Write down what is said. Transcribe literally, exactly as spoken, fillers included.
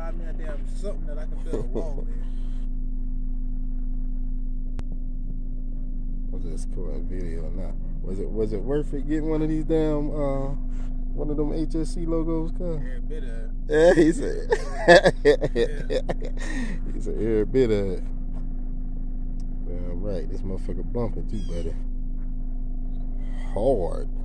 buy me a damn something that I can build a wall in. I'm just recording video now. Was it was it worth it getting one of these damn uh one of them H S C logos? Cause Every bit of it. yeah, he said. Yeah. He said every bit of it. Damn right, this motherfucker bumping too, buddy. Hard.